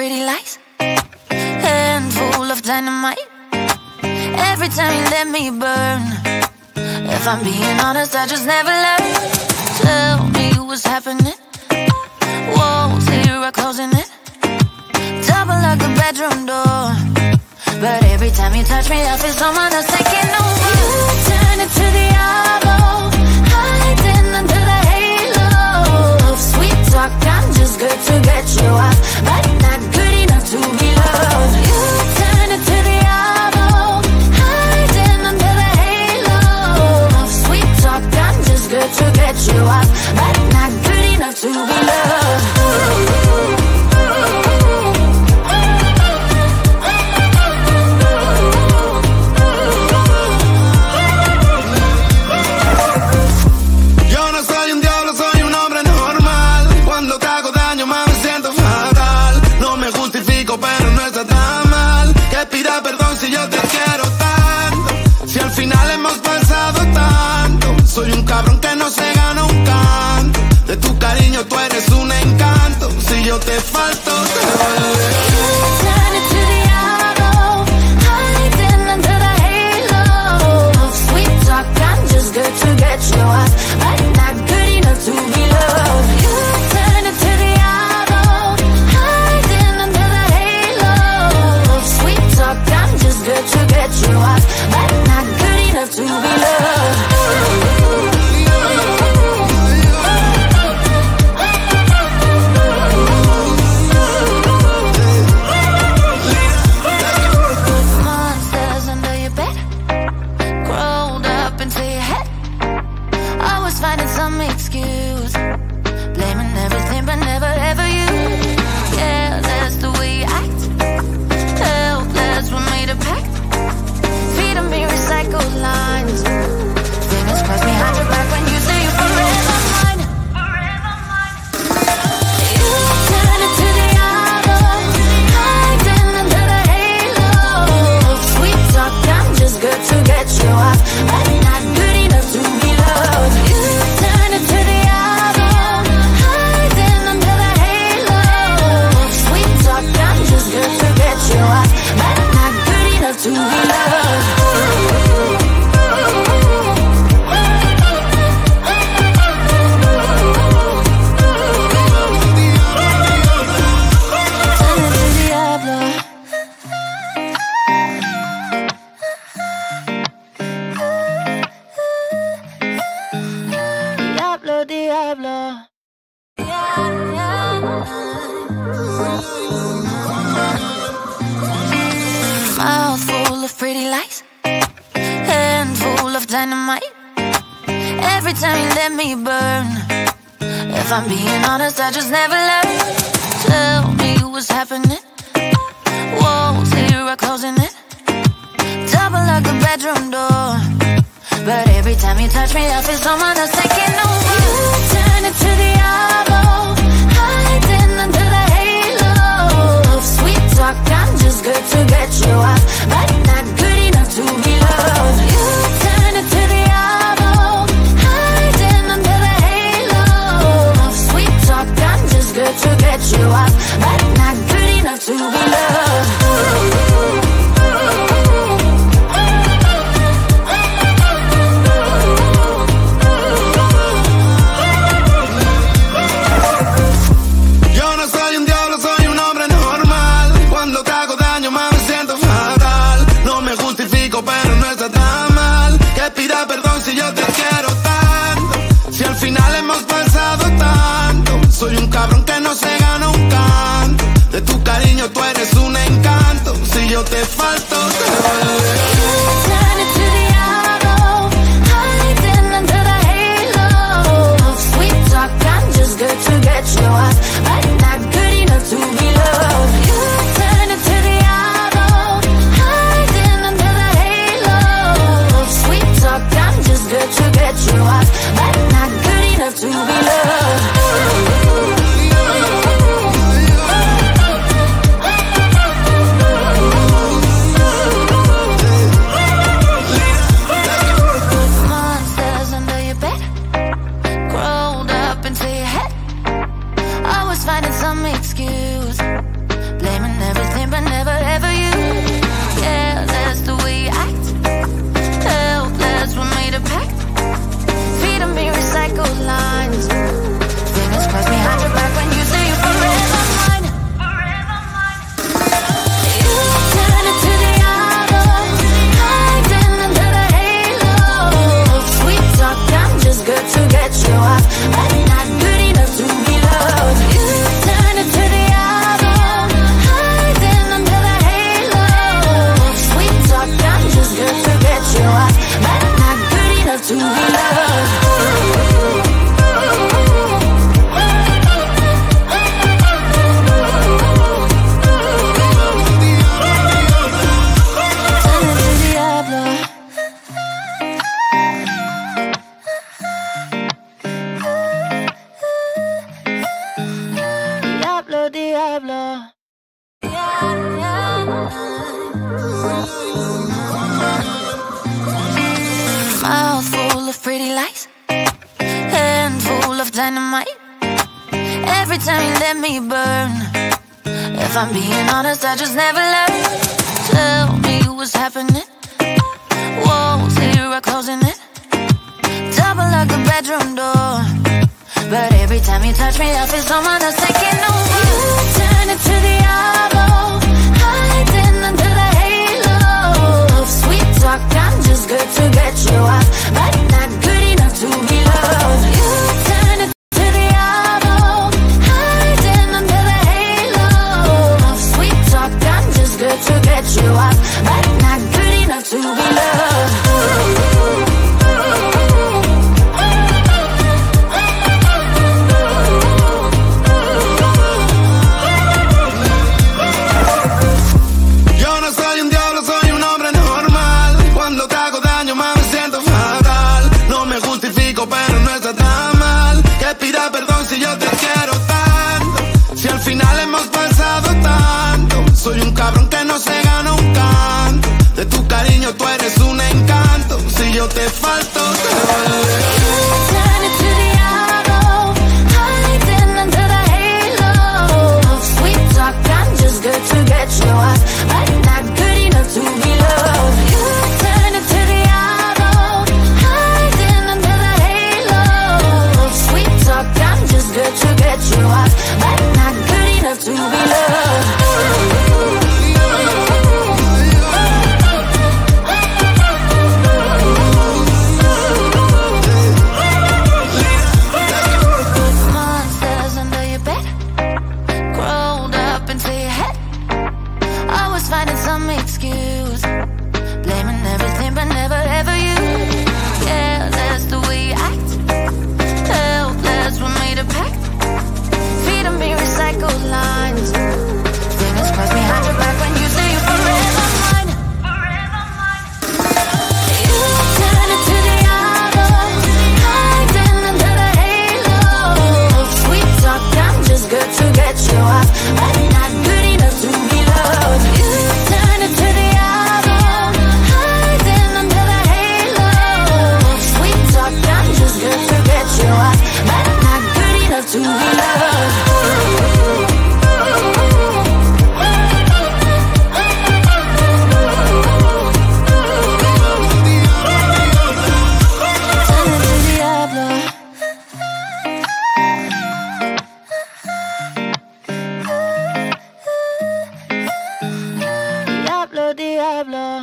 pretty lies, handful of dynamite. Every time you let me burn. If I'm being honest, I just never learned. Tell me what's happening. Walls here are closing it. Double lock the bedroom door. But every time you touch me, I feel someone else taking over. You turn it to Diablo, hiding under the halo of sweet talk. I'm just good to get you off, but not good enough to be loved. You turn it to Diablo, hiding under the halo of sweet talk. I'm just good to get you off, but not good enough to be loved. Pero no está tan mal que pida perdón si yo te quiero tanto. Si al final hemos pasado tanto. Soy un cabrón que no se gana un canto. De tu cariño tú eres un encanto. Si yo te falto te duele. Turn it to Diablo, hiding under the halo of sweet talk. I'm just good to get you off, but not good enough to be loved. You turn it to Diablo, hiding under the halo of sweet talk. I'm just good to get you off, but not good enough to be loved. Monsters under your bed, crawled up into your head. Always finding some excuse, blaming everything but never ever you. Yeah, that's the way you act. Helpless, we made a pact. Feeding me recycled lines. Fingers crossed behind your back when you say you're forever mine. Forever mine. You turn it to Diablo, hiding under the halo of sweet talk. I'm just good to get you off, but not good enough to be loved. You turn it to Diablo, hiding under the halo of sweet talk. I'm just good to get you off, but not good enough to be loved. Diablo, Diablo. Mouthful of pretty lies, handful of dynamite. Every time you let me burn. If I'm being honest, I just never learned. Tell me what's happening. Walls here are closing it. Double lock the bedroom door. But every time you touch me, I feel someone else taking over. You turn it to Diablo, hiding under the halo of sweet talk. I'm just good to get you off, but not good enough to be loved. You turn it to Diablo, hiding under the halo of sweet talk. I'm just good to get you off, but not good enough to be loved. Yo no soy un diablo, soy un hombre normal. Cuando te hago daño, más me siento fatal. No me justifico, pero no está tan mal que pida perdón si yo te quiero tanto. Si al final hemos pasado tanto. Soy un cabrón que no se gana un canto. De tu cariño tú eres un encanto. Si yo te falto, te duele. Turn it to Diablo, hiding under the halo of sweet talk. I'm just good to get you off, but not good enough to be loved. You turn it to Diablo, hiding under the halo of sweet talk. I'm just good to get you off, but not good enough to be loved. Diablo. Mouthful of pretty lies, handful of dynamite. Every time you let me burn. If I'm being honest, I just never learned. Tell me what's happening. Walls here are closing it. Double lock the bedroom door. But every time you touch me, I feel someone else taking over. You turn it to Diablo, hiding under the halo of sweet talk. I'm just good to get you off, but not good enough to be loved. You turn it to Diablo, hiding under the halo of sweet talk. I'm just good to get you off, but not good enough to be loved. Pero no está tan mal que pida perdón si yo te quiero tanto. Si al final hemos pasado tanto, soy un cabrón que no se gana un canto. De tu cariño tú eres un encanto. Si yo te falto, te vale. Finding some excuse, blaming everything but never ever you. Yeah, that's the way you act. Helpless, we made a pact. Feeding me recycled lines. Fingers crossed behind your back when you say you're forever mine. Forever mine. You turn it to Diablo, hiding under the halo of sweet talk. I'm just good to get you off, but not good enough to be loved. You turn it to Diablo, hiding under the halo of sweet talk. I'm just good to get you off, but not good enough to be loved. Diablo, Diablo.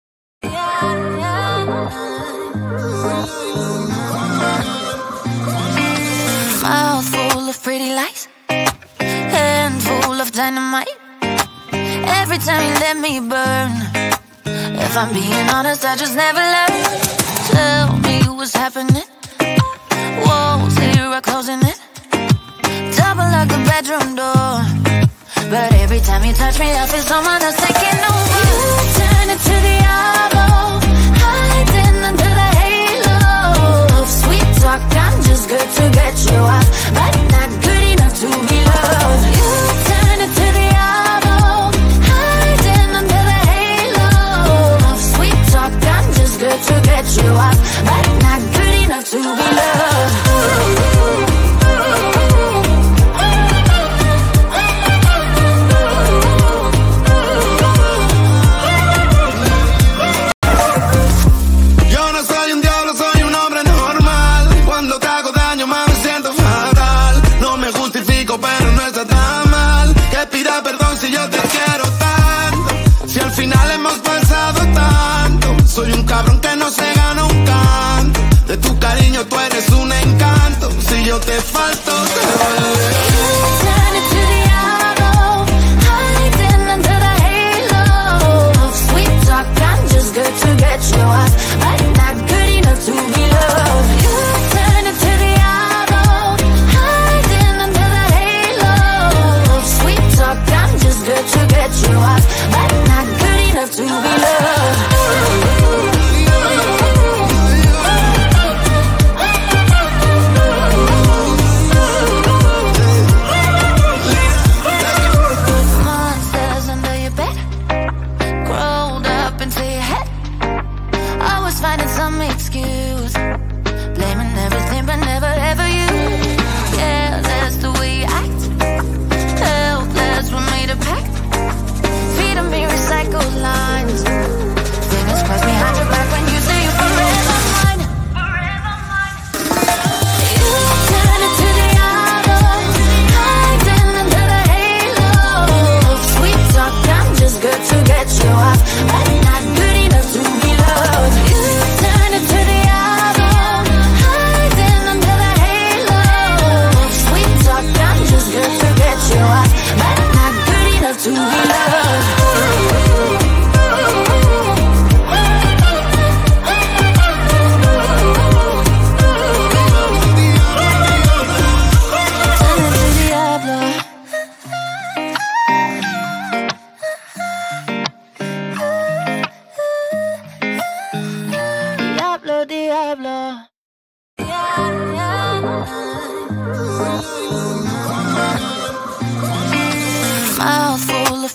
Mouthful of pretty lies, handful of dynamite. Every time you let me burn. If I'm being honest, I just never learned. Tell me what's happening. Walls here are closing it. Double lock the bedroom door. But every time you touch me, I feel someone else taking over. You turn it to Diablo, hiding under the halo of sweet talk. I'm just good to get you off, but not good enough to be loved. You turn it to Diablo, hiding under the halo of sweet talk. I'm just good to get you off, but not good enough to be loved. Pero no está tan mal que pida perdón si yo te quiero tanto. Si al final hemos pasado tanto, soy un cabrón que no se gana un canto. De tu cariño tú eres un encanto. Si yo te falto, te vale. Turn it to Diablo, hiding under the halo of sweet talk. I'm just good to get you off, but not good enough to be loved.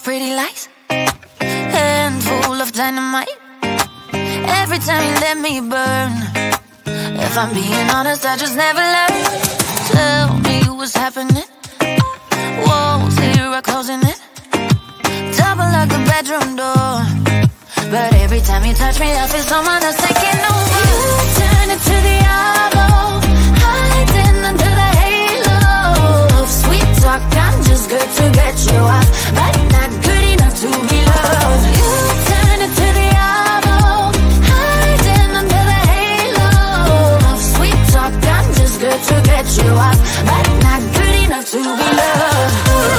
pretty lies, handful of dynamite. Every time you let me burn. If I'm being honest, I just never learned. Tell me what's happening. Walls here are closing in. Double lock the bedroom door. But every time you touch me, I feel someone else taking over. You turn it to Diablo, hiding under the halo of sweet talk. I'm just good to get you off, but not good enough to be loved. You turn it to Diablo, hiding under the halo of sweet talk. I'm just good to get you off, but not good enough to be loved.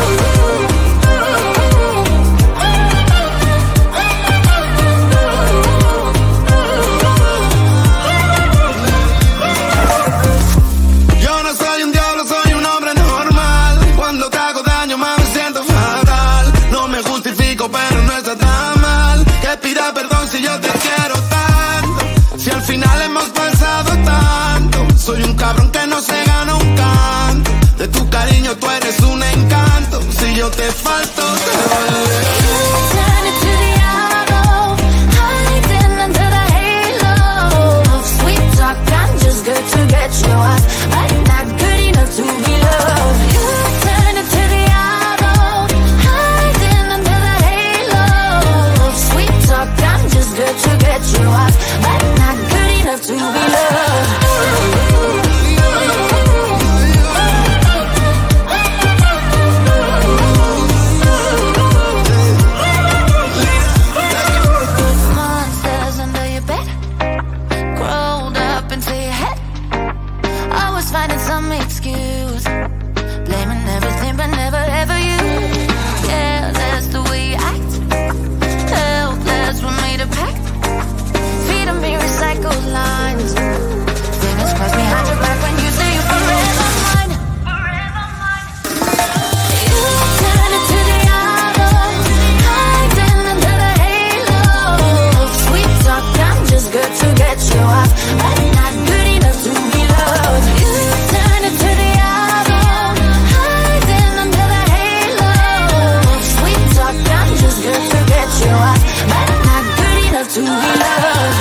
Pero no está tan mal que pida perdón si yo te quiero tanto. Si al final hemos pasado tanto. Soy un cabrón que no se gana un canto. De tu cariño tú eres un encanto. Si yo te falto te duele. Turn it to Diablo, hiding under the halo of sweet talk. I'm just good to get you off, but not good enough to be loved. You turn it to Diablo, hiding under the halo of sweet talk. I'm just good to get you off, but not good enough to be loved. Monsters under your bed, crawled up into your head. Always finding some excuse, blaming everything but never ever you. Yeah, that's the way you act. Helpless, we made a pact. Feeding me recycled lines. Fingers crossed behind your back when you say you're forever mine. Forever mine. You turn it to Diablo, hiding under the halo of sweet talk. I'm just good to get you off, but not good enough to be loved. You turn it to Diablo, hiding under the halo of sweet talk. I'm just good to get you off, but not good enough to be loved.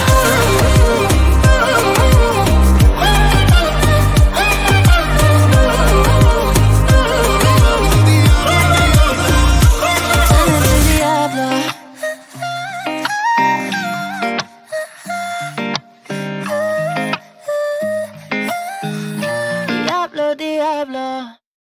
Diablo, Diablo.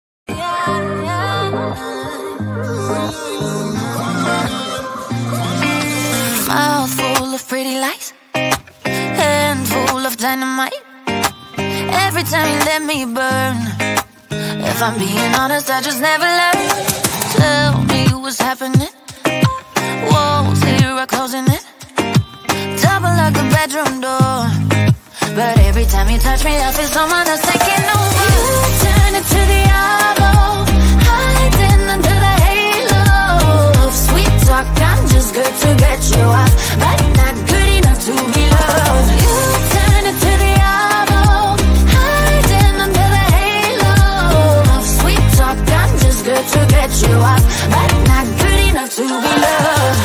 Mouthful of pretty lies, handful of dynamite. Every time you let me burn. If I'm being honest, I just never learned. Tell me what's happening. Walls here are closing in. Double lock the bedroom door. But every time you touch me, I feel someone else taking over. You turn it to Diablo, hiding under the halo of sweet talk. I'm just good to get you off, but not good enough to be loved. You turn it to Diablo, hiding under the halo of sweet talk. I'm just good to get you off, but not good enough to be loved.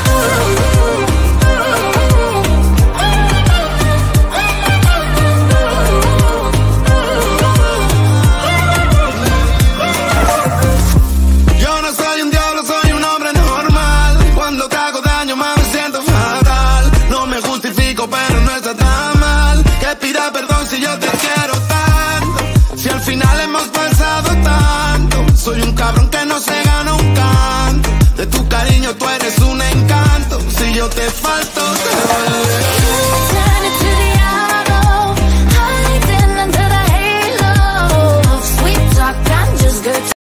Yo no soy un diablo, soy un hombre normal. Cuando te hago daño, más me siento fatal. No me justifico, pero no está tan mal que pida perdón si yo te quiero tanto. Si al final hemos pasado tanto. Soy un cabrón que no se gana un canto. De tu cariño tú eres un encanto. Si yo te falto, te duele. Turn it to Diablo, hiding under the halo of sweet talk. I'm just good to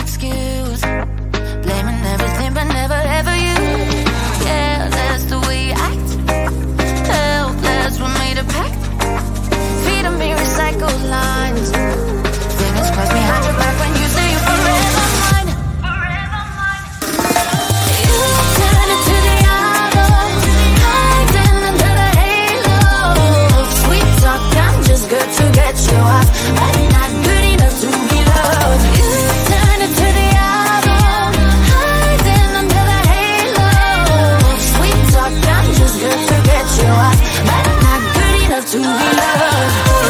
excuse, blaming everything but never ever you. Yeah, that's the way you act. Helpless, we made a pact. Feeding me recycled lines. Fingers crossed behind your back when you say you're forever mine. Forever mine. You turn into Diablo, hiding under the halo. Sweet talk, I'm just good to get you off, but not good enough to be loved. You turn into Diablo, hiding under the halo. Sweet talk, I'm just good to get you off, but not good enough to be loved.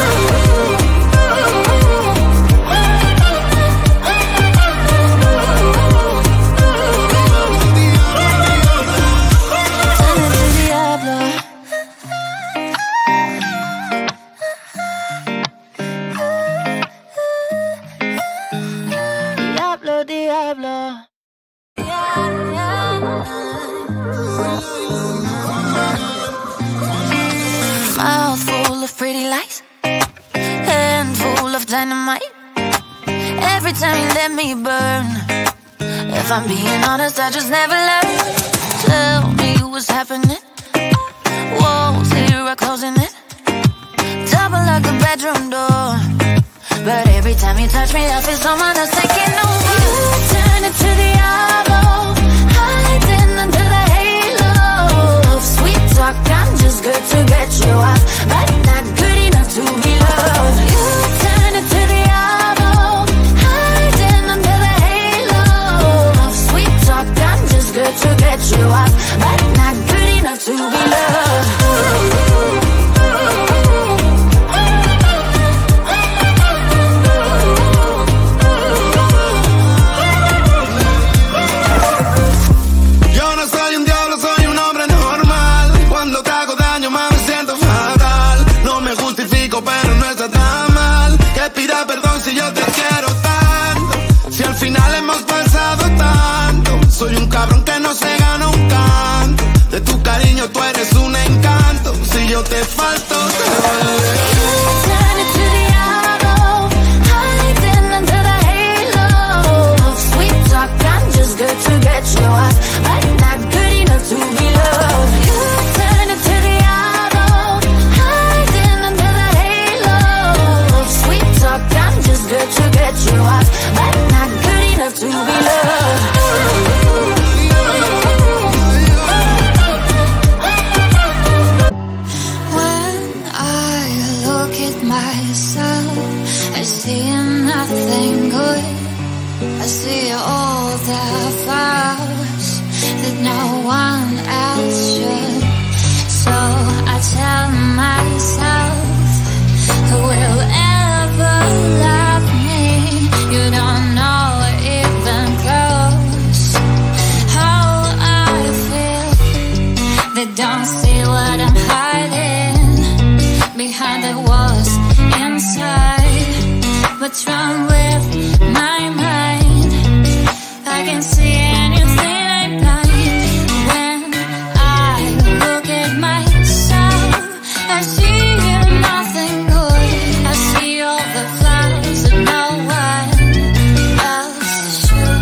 Diablo. Mouthful of pretty lies, handful of dynamite. Every time you let me burn. If I'm being honest, I just never learned. Tell me what's happening. Walls here are closing in, double like a bedroom door. But every time you touch me, I feel someone else taking over. You turn into Diablo, hiding under the halo. Sweet talk, I'm just good to get you off, but not good enough to be loved. You turn into Diablo, hiding under the halo. Sweet talk, I'm just good to get you off, but not good enough to be loved. Pero no está tan mal que pida perdón si yo te quiero tanto. Si al final hemos pasado tanto, soy un cabrón que no se gana un canto. De tu cariño tú eres un encanto. Si yo te falto, te vale. Turn into Diablo, hiding under the halo. Sweet talk, I'm just good to get you off, but not good enough to be loved. You turn into Diablo, hiding under the halo. Sweet talk, I'm just good to get you off, but not good enough to be loved. Myself, I see nothing good. I see all the flaws that no one else should. So I tell myself, who will ever love me? You don't know even close how I feel. They don't see what I'm hiding behind the walls inside. What's wrong with my mind? I can see anything I'm blind. When I look at myself, I see nothing good. I see all the flaws that no one else should.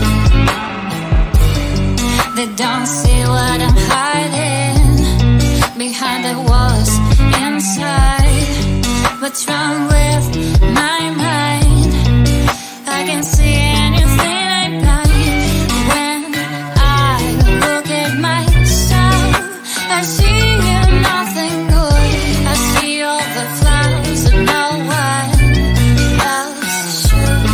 They don't see what I'm hiding behind the walls inside. What's wrong with my mind? I can see anything I'm blind. When I look at myself, I see nothing good. I see all the flaws that no one else should.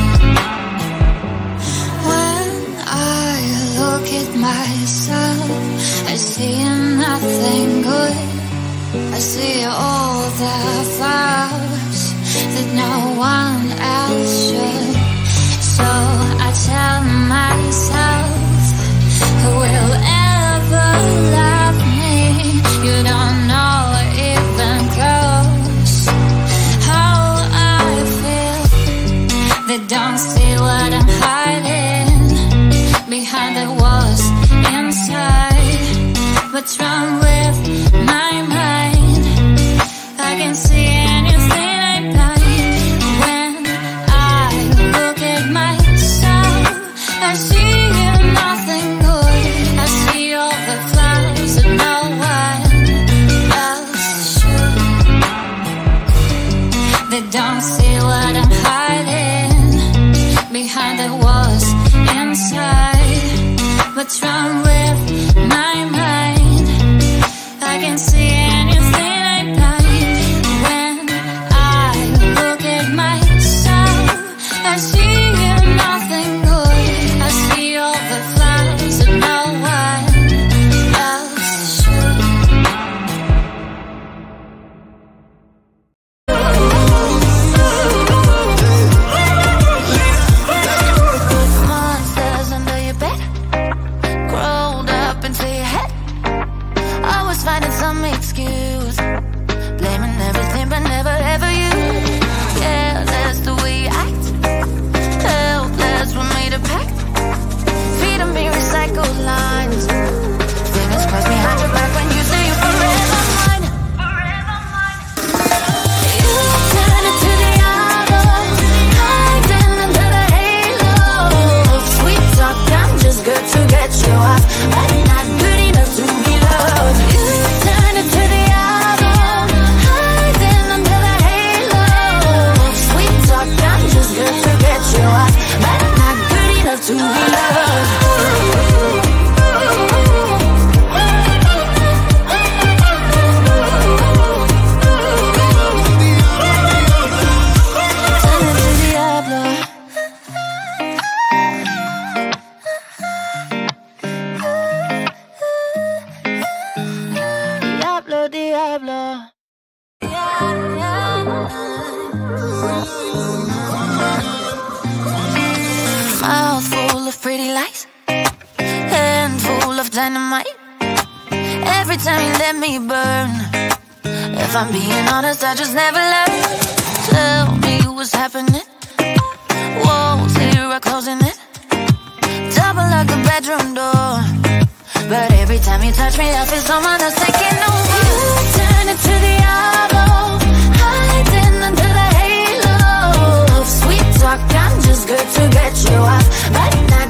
When I look at myself, I see nothing good. I see all the flaws that no one else should. So I tell myself, who will ever love me? You don't know even close how I feel. They don't see what I'm hiding behind the walls inside. What's wrong with my mind? I can see anything I'm blind. When I look at myself, I see you nothing good. I see all the flaws that no one else should. They don't see what I'm hiding behind the walls inside. What's wrong with my mind? I can see anything I blind. When I look at myself, I see you nothing good. I see all the flaws that no one else should. Monsters under your bed, crawled up into your head. Always finding some excuse, blaming everything but never ever you. Yeah, that's the way you act. Helpless, we made a pact. Feeding me recycled lines. Fingers crossed behind your back when you say you're forever mine. You turn into Diablo, hiding under the halo. Sweet talk, I'm just good to get you off, but not good enough to be loved. You turn into Diablo, hiding under the halo. Sweet talk, I'm just good to get you off, but not good enough to be loved. Turn into Diablo. Diablo, Diablo. Mouthful of pretty lies, handful of dynamite. Every time you let me burn. If I'm being honest, I just never learn. Tell me what's happening. Walls here are closing in, double like the bedroom door. But every time you touch me, I feel someone that's taking over. You turn into Diablo, hiding under the halo. Sweet talk, I'm just good to get you off, but not